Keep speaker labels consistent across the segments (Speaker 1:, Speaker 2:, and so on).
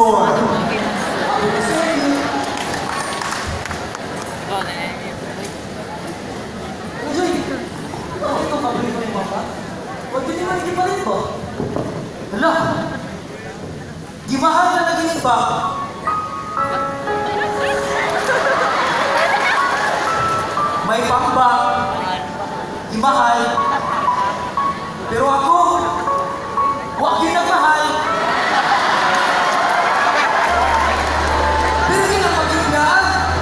Speaker 1: store.
Speaker 2: Ito, paborito ni Mama. Huwag din naman ikipalit ko. Hala! Gimahal na naginig ba? May pamba. Gimahal. Pero ako, huwag din nagmahal. Pero din ang magiglaan.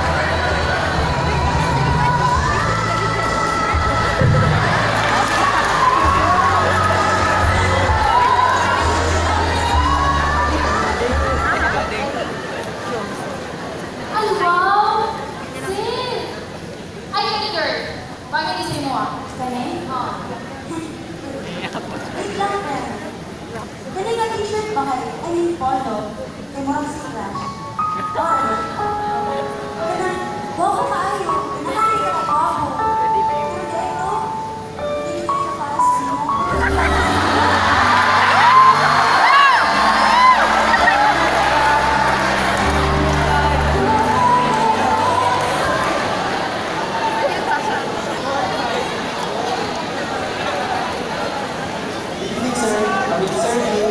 Speaker 3: Mahal, I mean, polo. Kay mo ang splash. Or, ganun, buko maayo. Pinahali ka na ako. Pero dito, hindi ka para sa iyo.
Speaker 2: Good evening, sir. Happy to serve you.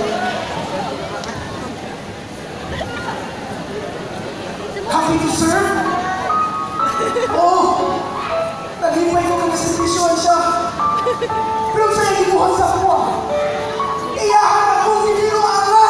Speaker 2: Happy to serve? Oh! Naghihimay ko kami sa servisyon siya. Pero sa'yo gibuhan sa ako. Iyakan ako, hindi ko angan!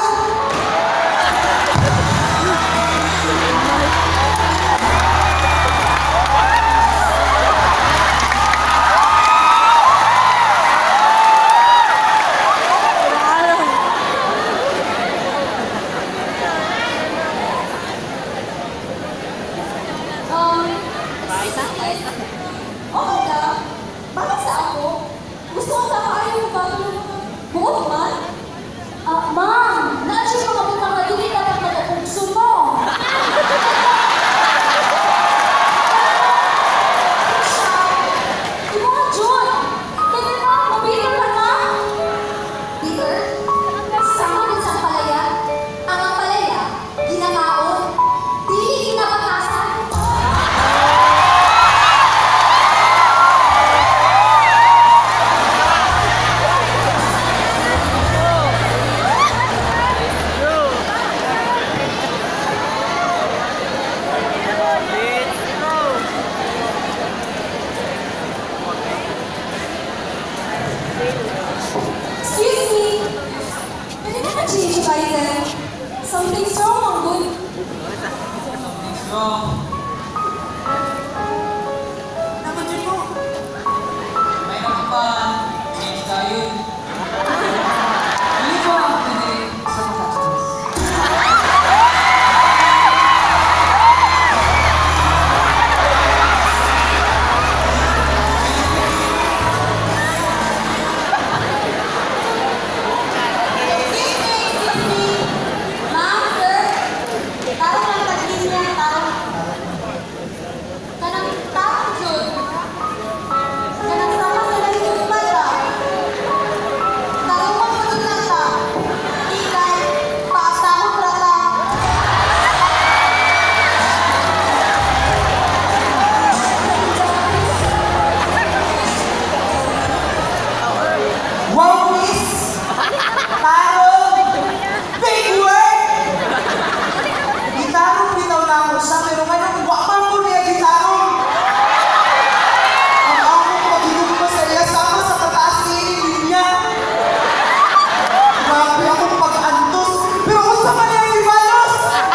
Speaker 3: Okay lang. Bakit sa ako? Gusto ko sa ayaw mo bago buot man? Ma'am! Naadyo mga butang na dili dapat mag-upugso mo! Di mo nga, John! Pwede ba? Mabitin ka na? Peter? Sama din sa palaya? Ang palaya, ginakaon, dili ginabatasan. Excuse me. Pwede ka na-change ba yun? Something's wrong, Hugot.
Speaker 2: Something's wrong. Naman mo. May nakapa. Change tayo. Hindi ko ako pwede sa matatas.
Speaker 3: Ma'am, sir, tarong lang pag-linya, tarong. Kanang tarong, Jud. Kanang sama sa lahigong mata. Tarong magpatod lang ta. Ikay, paasahon rata.
Speaker 2: Wow, miss! Tarong! Big word! Gitarong bitaw na ako sa pero ngayon wakman ko niya gitarong! Ang ako magiging ko sa iya sama sa kataas ni niya. Grabe akong pag-antos pero gusto pa niya ibalos!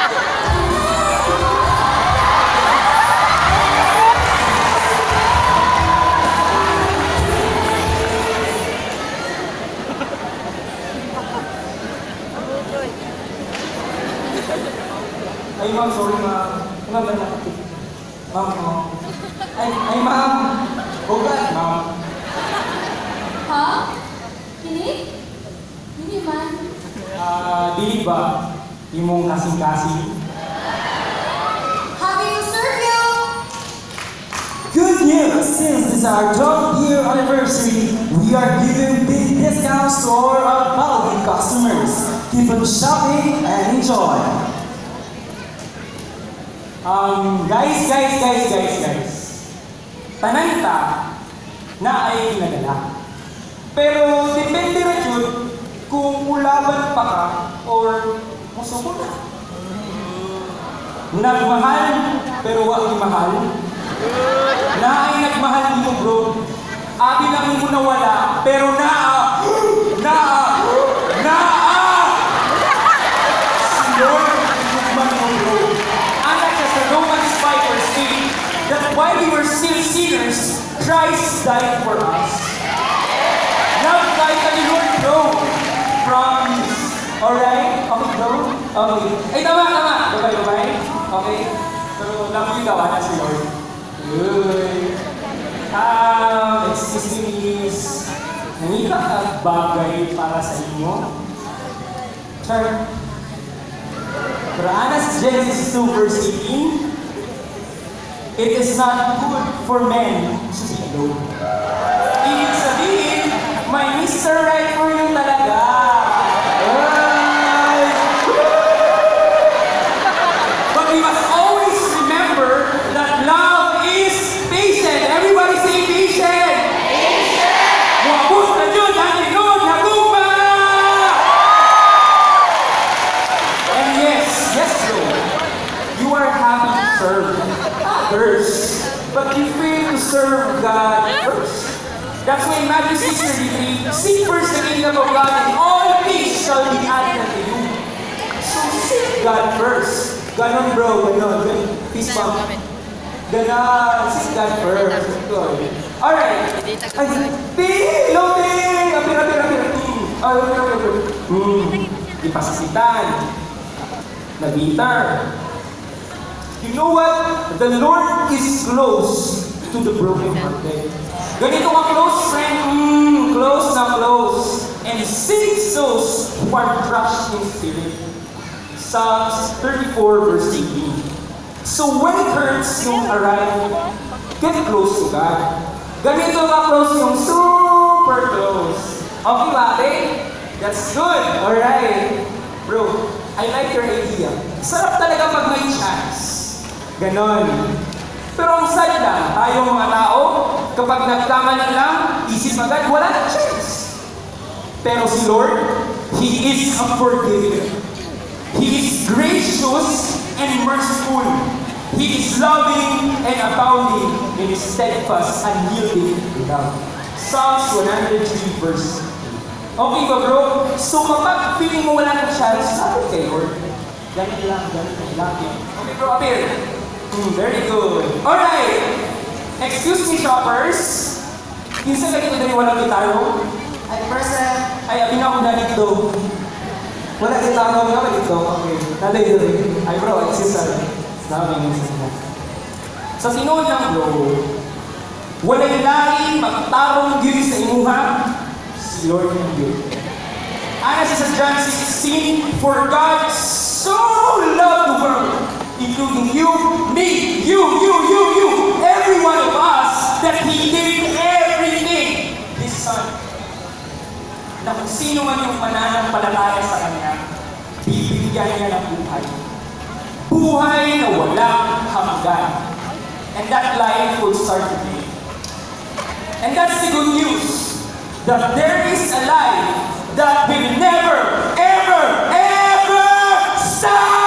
Speaker 2: Ay, ma'am, sorry, ma'am. Ma'am, ma'am. Ay, ma'am. Hugot, ma'am.
Speaker 3: Ha? Hindi? Hindi man.
Speaker 1: Dili ba? Imong kasing-kasing.
Speaker 3: Happy to serve you!
Speaker 1: Good news! Since this is our 12th year anniversary, we are giving big discounts to all our Halloween customers. Keep on shopping and enjoy! Guys. Tanan ta na ay ginagala. Pero depende na yun kung ulaban pa ka or musuko na. Nagmahal pero wag mahal. Na ay nagmahal di mo bro. Abi lang mo nawala pero that while we were still sinners, Christ died for us. Love died ka ni Lord, bro. Promise. Alright? Okay, bro? Okay. Ay, tama. Babay. Okay? Pero love you daw, si Lord. Good. Excuse me, miss. Nangita ka bagay para sa inyo? Sure. Pero sa Genesis 2 verse 18, it is not good for men to be alone. Ibig sabihin, may Mr. Right for you talaga. But we must always remember that love is patient. Everybody say patient. Wabot na dyan, naninod, naguma! And yes, bro. You are happy to serve others, but you fail to serve God first. That's why in Matthew 6:33, seek first the kingdom of God and all things shall be added unto you. So seek God first. Ganon bro, ganon. Peace bump. Ganon, seek God first. Good. Alright. Ipasasitan. Nabitar. You know what? The Lord is close to the brokenhearted. Ganito ka close, friend. Close na close. And saves those who are crushed in spirit. Psalms 34 verse 18. So when it hurts yung arrive, get close to God. Ganito ka close yung super close. Okay ba, ate? That's good. Alright. Bro, I like your idea. Sarap talaga pag may chance. Ganon. Pero ang sad lang, tayong mga tao, kapag nagkamali lang, isip agad, wala na chance. Pero si Lord, He is a forgiving. He is gracious and merciful. He is loving and abounding in His steadfast and yielding love. Psalms 103 verse 8. Okay ba bro? So kapag feeling mo wala na chance, sabi kay Lord, ganito lang. Okay bro, appear. Very good. Alright! Excuse me, shoppers. Kinsa kayo dito walang gitaro?
Speaker 2: Ay, present.
Speaker 1: Ay, abin ako na dito. Wala gitaro nga dito. Okay. Naday dito. Ay bro, excuse me. Sa sinod ng bro, walay lahi magtarong diri sa imuha, si Lord ng Diyos. Ana sa John 16, for God so loved the world, including you, me, you, every one of us, that He gave everything, His Son. Na kung sino man yung mananampalataya sa Kanya, bibigyan niya ng buhay. Buhay na walang hanggan. And that life will start today. And that's the good news, that there is a life that will never, ever, ever stop!